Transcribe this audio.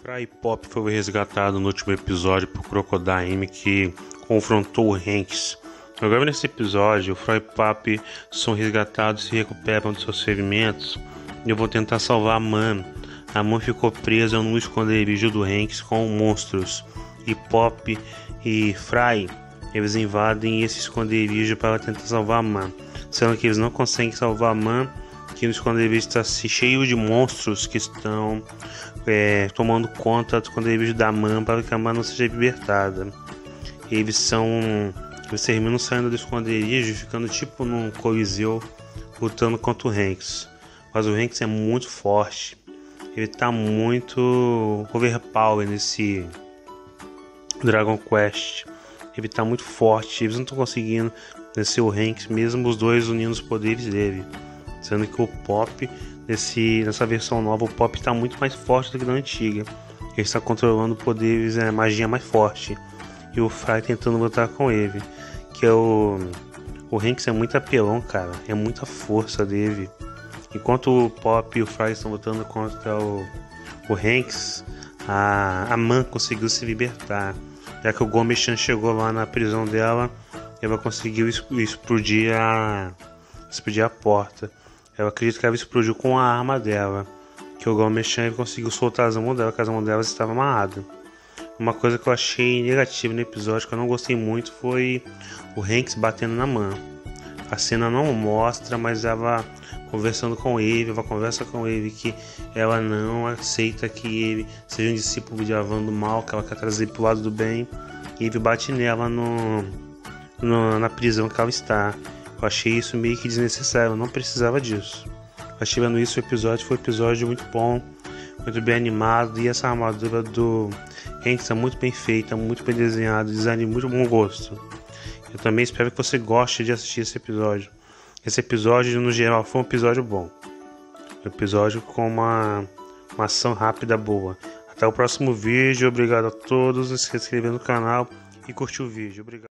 Fry Pop foi resgatado no último episódio por Crocodile, que confrontou o Hanks. Agora nesse episódio, o Fry e Pop são resgatados e se recuperam dos seus ferimentos e vão tentar salvar a Man. A Man ficou presa no esconderijo do Hanks com monstros, e Pop e Fry eles invadem esse esconderijo para tentar salvar a Man, sendo que eles não conseguem salvar a Man, que no esconderijo está cheio de monstros que estão tomando conta do esconderijo da Man para que a Man não seja libertada. Eles terminam saindo do esconderijo, ficando tipo num coliseu, lutando contra o Hanks. Mas o Hanks é muito forte, ele tá muito overpower nesse Dragon Quest. Ele tá muito forte, eles não estão conseguindo vencer o Hanks, mesmo os dois unindo os poderes dele. Sendo que o Pop, nessa versão nova, o Pop tá muito mais forte do que na antiga. Ele está controlando poderes, magia mais forte. E o Fry tentando lutar com ele. Que é o Hanks é muito apelão, cara. É muita força dele. Enquanto o Pop e o Fry estão lutando contra o Hanks, a Man conseguiu se libertar. Já que o Gomechan chegou lá na prisão dela, ela conseguiu explodir a porta. Eu acredito que ela explodiu com a arma dela. Que o Gomechan conseguiu soltar as mãos dela, que as mãos dela estavam amarradas. Uma coisa que eu achei negativa no episódio, que eu não gostei muito, foi o Hanks batendo na Man. A cena não mostra, mas ela conversando com ele, ela conversa com ele que ela não aceita que ele seja um discípulo de Avan do mal, que ela quer trazer ele pro lado do bem, e ele bate nela na prisão que ela está. Eu achei isso meio que desnecessário, eu não precisava disso. Mas tirando isso, o episódio foi um episódio muito bom, muito bem animado, e essa armadura do Hanks é muito bem feita, muito bem desenhada, design de muito bom gosto. Eu também espero que você goste de assistir esse episódio. Esse episódio, no geral, foi um episódio bom. Um episódio com uma ação rápida boa. Até o próximo vídeo. Obrigado a todos. Se inscrever no canal e curtir o vídeo. Obrigado.